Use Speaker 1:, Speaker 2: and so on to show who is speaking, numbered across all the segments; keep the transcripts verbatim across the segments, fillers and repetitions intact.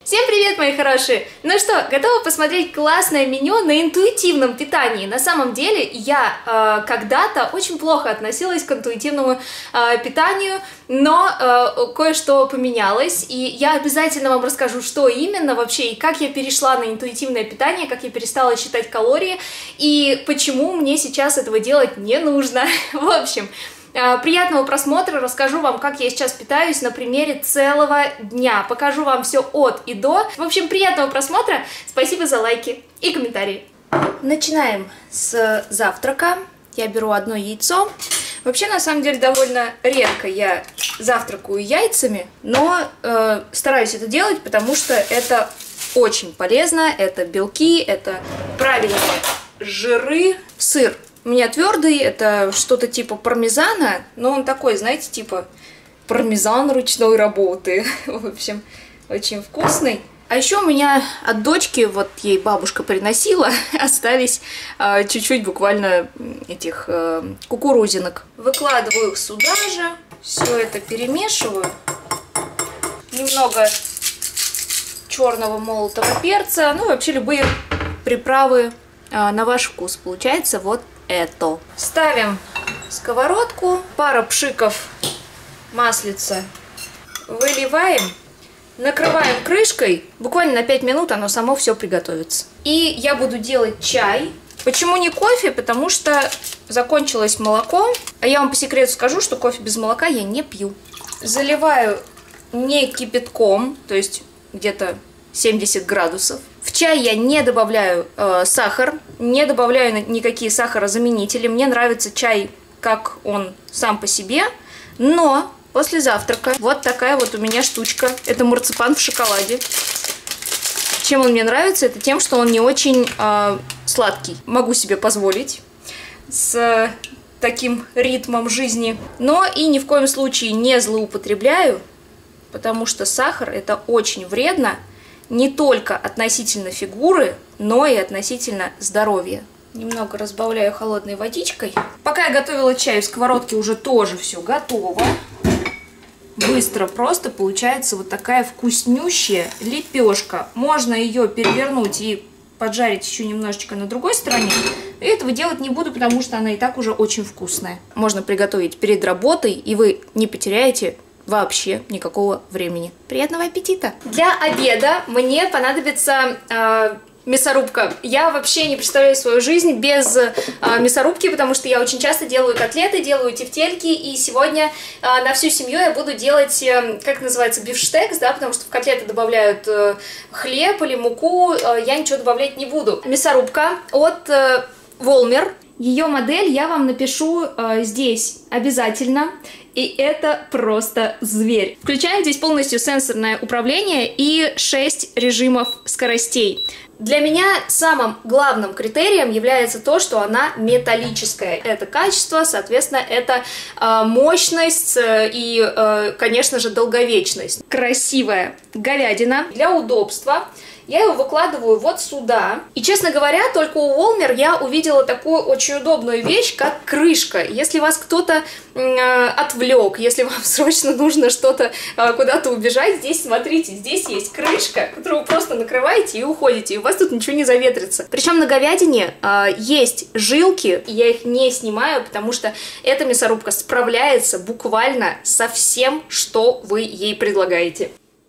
Speaker 1: Всем привет, мои хорошие! Ну что, готовы посмотреть классное меню на интуитивном питании? На самом деле, я э, когда-то очень плохо относилась к интуитивному э, питанию, но э, кое-что поменялось, и я обязательно вам расскажу, что именно вообще, и как я перешла на интуитивное питание, как я перестала считать калории, и почему мне сейчас этого делать не нужно. В общем... Приятного просмотра, расскажу вам, как я сейчас питаюсь на примере целого дня. Покажу вам все от и до. В общем, приятного просмотра, спасибо за лайки и комментарии. Начинаем с завтрака. Я беру одно яйцо. Вообще, на самом деле, довольно редко я завтракаю яйцами, но э, стараюсь это делать, потому что это очень полезно. Это белки, это правильные жиры, сыр. У меня твердый, это что-то типа пармезана, но он такой, знаете, типа пармезан ручной работы. В общем, очень вкусный. А еще у меня от дочки, вот ей бабушка приносила, остались чуть-чуть э, буквально этих э, кукурузинок. Выкладываю их сюда же, все это перемешиваю. Немного черного молотого перца, ну вообще любые приправы э, на ваш вкус. Получается вот это. Ставим сковородку, пара пшиков маслица, выливаем, накрываем крышкой, буквально на пять минут оно само все приготовится. И я буду делать чай. Почему не кофе? Потому что закончилось молоко, а я вам по секрету скажу, что кофе без молока я не пью. Заливаю не кипятком, то есть где-то семьдесят градусов. В чай я не добавляю э, сахар, не добавляю никакие сахарозаменители. Мне нравится чай, как он сам по себе. Но после завтрака вот такая вот у меня штучка. Это марципан в шоколаде. Чем он мне нравится? Это тем, что он не очень э, сладкий. Могу себе позволить с э, таким ритмом жизни. Но и ни в коем случае не злоупотребляю, потому что сахар это очень вредно. Не только относительно фигуры, но и относительно здоровья. Немного разбавляю холодной водичкой. Пока я готовила чай, в сковородке уже тоже все готово. Быстро просто получается вот такая вкуснющая лепешка. Можно ее перевернуть и поджарить еще немножечко на другой стороне. И этого делать не буду, потому что она и так уже очень вкусная. Можно приготовить перед работой, и вы не потеряете вообще никакого времени. Приятного аппетита! Для обеда мне понадобится э, мясорубка. Я вообще не представляю свою жизнь без э, мясорубки, потому что я очень часто делаю котлеты, делаю тефтельки, и сегодня э, на всю семью я буду делать, э, как называется, бифштекс, да, потому что в котлеты добавляют э, хлеб или муку, э, я ничего добавлять не буду. Мясорубка от э, Волмер. Ее модель я вам напишу э, здесь обязательно. И это просто зверь. Включаем здесь полностью сенсорное управление и шесть режимов скоростей. Для меня самым главным критерием является то, что она металлическая. Это качество, соответственно, это э, мощность э, и, э, конечно же, долговечность. Красивая говядина. Для удобства я ее выкладываю вот сюда. И, честно говоря, только у Волмер я увидела такую очень удобную вещь, как крышка. Если вас кто-то э, отвлек, если вам срочно нужно что-то э, куда-то убежать, здесь, смотрите, здесь есть крышка, которую вы просто накрываете и уходите, и у вас тут ничего не заветрится. Причем на говядине э, есть жилки, и я их не снимаю, потому что эта мясорубка справляется буквально со всем, что вы ей предлагаете.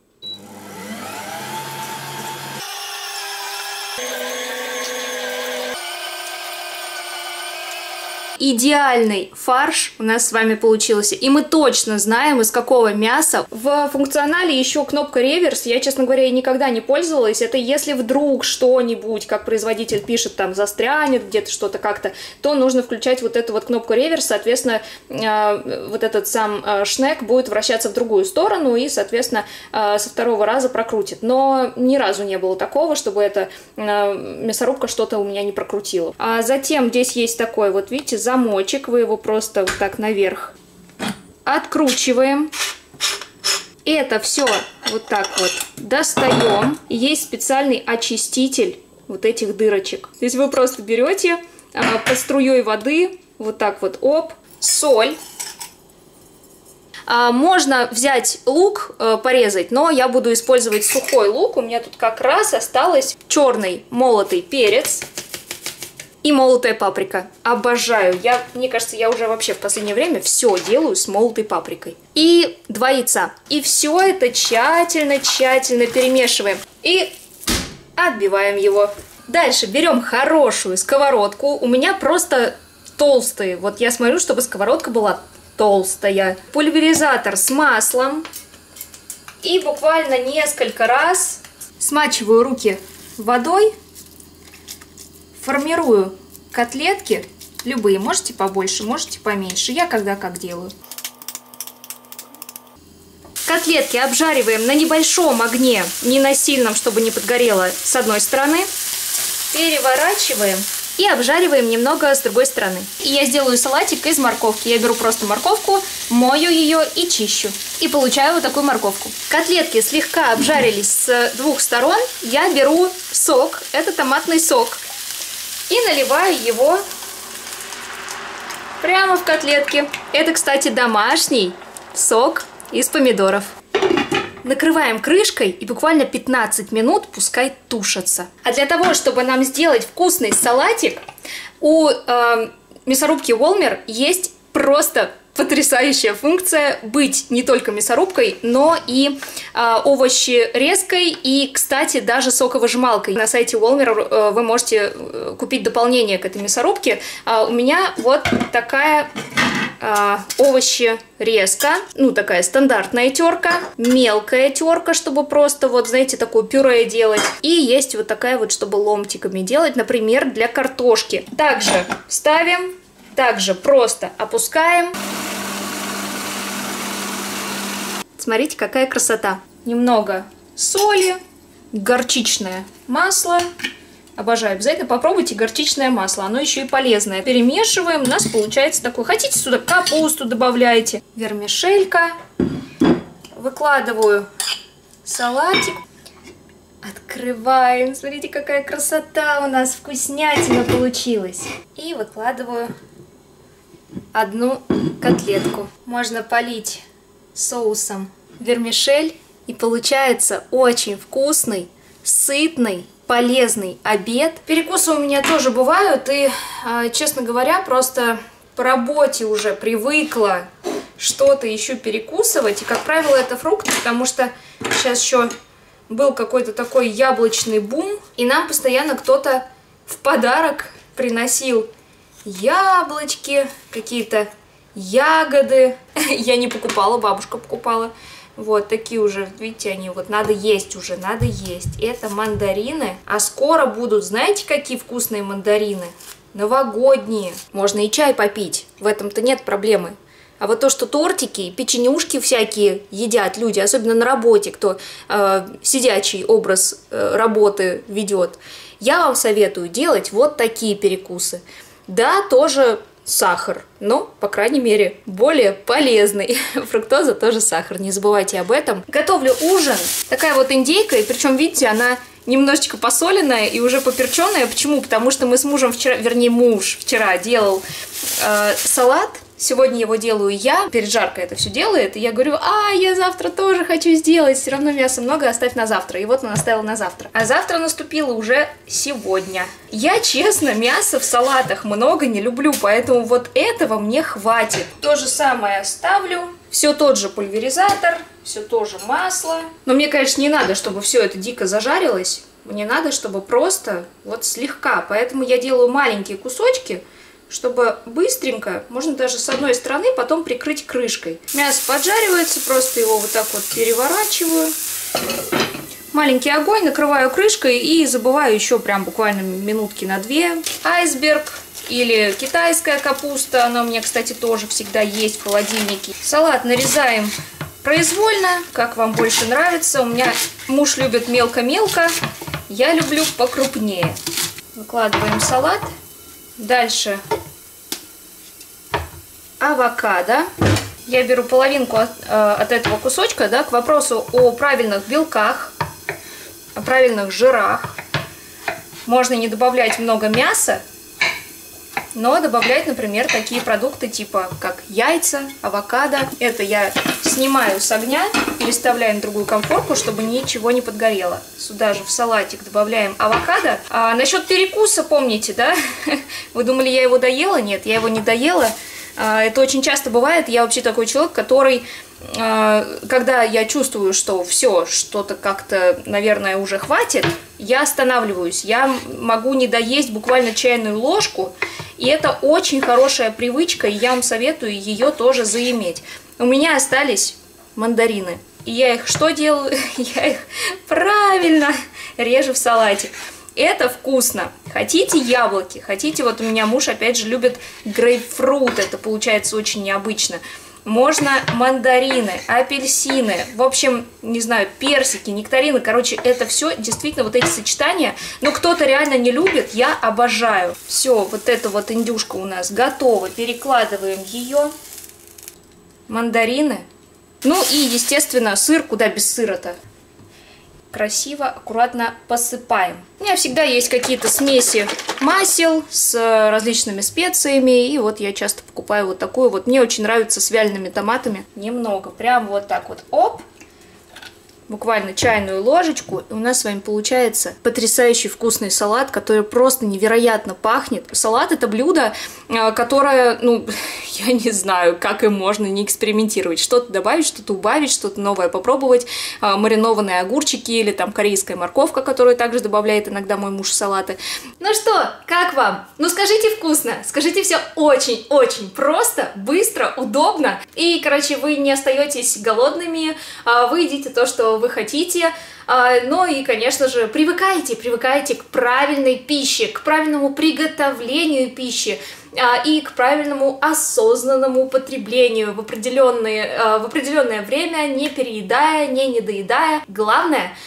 Speaker 1: Идеальный фарш у нас с вами получился. И мы точно знаем, из какого мяса. В функционале еще кнопка реверс. Я, честно говоря, никогда не пользовалась. Это если вдруг что-нибудь, как производитель пишет, там застрянет где-то что-то как-то, то нужно включать вот эту вот кнопку реверс. Соответственно, э, вот этот сам э, шнек будет вращаться в другую сторону и, соответственно, э, со второго раза прокрутит. Но ни разу не было такого, чтобы эта э, мясорубка что-то у меня не прокрутила. А затем здесь есть такой вот, видите, замочек, вы его просто вот так наверх откручиваем. Это все вот так вот достаем. И есть специальный очиститель вот этих дырочек. То есть вы просто берете а, под струей воды, вот так вот, оп, соль. А, можно взять лук, а, порезать, но я буду использовать сухой лук. У меня тут как раз осталось черный молотый перец и молотая паприка. Обожаю. Я, мне кажется, я уже вообще в последнее время все делаю с молотой паприкой. И два яйца. И все это тщательно-тщательно перемешиваем. И отбиваем его. Дальше берем хорошую сковородку. У меня просто толстые. Вот я смотрю, чтобы сковородка была толстая. Пульверизатор с маслом. И буквально несколько раз смачиваю руки водой. Формирую котлетки, любые, можете побольше, можете поменьше, я когда как делаю. Котлетки обжариваем на небольшом огне, не на сильном, чтобы не подгорело с одной стороны. Переворачиваем и обжариваем немного с другой стороны. И я сделаю салатик из морковки. Я беру просто морковку, мою ее и чищу. И получаю вот такую морковку. Котлетки слегка обжарились с двух сторон. Я беру сок, это томатный сок. И наливаю его прямо в котлетки. Это, кстати, домашний сок из помидоров. Накрываем крышкой и буквально пятнадцать минут пускай тушатся. А для того, чтобы нам сделать вкусный салатик, у э, мясорубки Walmer есть просто потрясающая функция быть не только мясорубкой, но и э, овощи резкой и, кстати, даже соковыжималкой. На сайте Walmer э, вы можете купить дополнение к этой мясорубке. А у меня вот такая э, овощи резка, ну такая стандартная терка, мелкая терка, чтобы просто вот, знаете, такое пюре делать. И есть вот такая вот, чтобы ломтиками делать, например, для картошки. Также ставим. Также просто опускаем. Смотрите, какая красота. Немного соли, горчичное масло. Обожаю. Обязательно попробуйте горчичное масло. Оно еще и полезное. Перемешиваем. У нас получается такой. Хотите, сюда капусту добавляйте. Вермишелька. Выкладываю салатик. Открываем. Смотрите, какая красота у нас. Вкуснятина получилась. И выкладываю одну котлетку. Можно полить соусом вермишель. И получается очень вкусный, сытный, полезный обед. Перекусы у меня тоже бывают. И, честно говоря, просто по работе уже привыкла что-то еще перекусывать. И, как правило, это фрукты, потому что сейчас еще был какой-то такой яблочный бум. И нам постоянно кто-то в подарок приносил яблочки, какие-то ягоды. Я не покупала, бабушка покупала. Вот такие уже, видите, они вот надо есть уже, надо есть. Это мандарины. А скоро будут, знаете, какие вкусные мандарины? Новогодние. Можно и чай попить, в этом-то нет проблемы. А вот то, что тортики, печенюшки всякие едят люди, особенно на работе, кто э, сидячий образ э, работы ведет, я вам советую делать вот такие перекусы. Да, тоже сахар, но, по крайней мере, более полезный. Фруктоза тоже сахар, не забывайте об этом. Готовлю ужин. Такая вот индейка, и причем, видите, она немножечко посоленная и уже поперченная. Почему? Потому что мы с мужем вчера, вернее, муж вчера делал э, салат. Сегодня его делаю я, перед жаркой это все делает, и я говорю, а, я завтра тоже хочу сделать, все равно мяса много, оставь на завтра. И вот он оставил на завтра. А завтра наступило уже сегодня. Я, честно, мяса в салатах много не люблю, поэтому вот этого мне хватит. То же самое оставлю, все тот же пульверизатор, все то же масло. Но мне, конечно, не надо, чтобы все это дико зажарилось, мне надо, чтобы просто вот слегка, поэтому я делаю маленькие кусочки, чтобы быстренько, можно даже с одной стороны, потом прикрыть крышкой. Мясо поджаривается, просто его вот так вот переворачиваю. Маленький огонь, накрываю крышкой и забываю еще прям буквально минутки на две. Айсберг или китайская капуста, она у меня, кстати, тоже всегда есть в холодильнике. Салат нарезаем произвольно, как вам больше нравится. У меня муж любит мелко-мелко, я люблю покрупнее. Выкладываем салат. Дальше авокадо. Я беру половинку от, э, от этого кусочка, да, к вопросу о правильных белках, о правильных жирах. Можно не добавлять много мяса, но добавлять, например, такие продукты типа как яйца, авокадо. Это я Снимаю с огня, переставляем в другую конфорку, чтобы ничего не подгорело. Сюда же в салатик добавляем авокадо. А насчет перекуса, помните, да? Вы думали, я его доела? Нет, я его не доела. А, это очень часто бывает. Я вообще такой человек, который, а, когда я чувствую, что все, что-то как-то, наверное, уже хватит, я останавливаюсь. Я могу не доесть буквально чайную ложку. И это очень хорошая привычка, и я вам советую ее тоже заиметь. У меня остались мандарины. И я их что делаю? Я их правильно режу в салатик. Это вкусно. Хотите яблоки, хотите, вот у меня муж опять же любит грейпфрут, это получается очень необычно. Можно мандарины, апельсины, в общем, не знаю, персики, нектарины, короче, это все действительно вот эти сочетания. Но кто-то реально не любит, я обожаю. Все, вот эта вот индюшка у нас готова, перекладываем ее. Мандарины. Ну и, естественно, сыр, куда без сыра-то. Красиво, аккуратно посыпаем. У меня всегда есть какие-то смеси масел с различными специями. И вот я часто покупаю вот такую вот. Мне очень нравится с вялеными томатами. Немного, прям вот так вот. Оп! Буквально чайную ложечку, и у нас с вами получается потрясающий вкусный салат, который просто невероятно пахнет. Салат — это блюдо, которое, ну, я не знаю, как им можно не экспериментировать. Что-то добавить, что-то убавить, что-то новое попробовать. Маринованные огурчики или там корейская морковка, которую также добавляет иногда мой муж в салаты. Ну что, как вам? Ну скажите вкусно, скажите все очень-очень просто, быстро, удобно. И, короче, вы не остаетесь голодными, вы едите то, что вы хотите, ну и, конечно же, привыкайте, привыкайте к правильной пище, к правильному приготовлению пищи и к правильному осознанному потреблению в определенное, в определенное время, не переедая, не недоедая. Главное,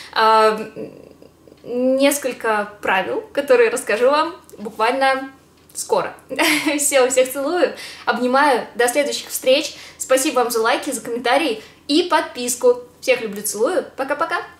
Speaker 1: несколько правил, которые расскажу вам буквально скоро. Все, всех целую, обнимаю, до следующих встреч. Спасибо вам за лайки, за комментарии и подписку. Всех люблю, целую. Пока-пока.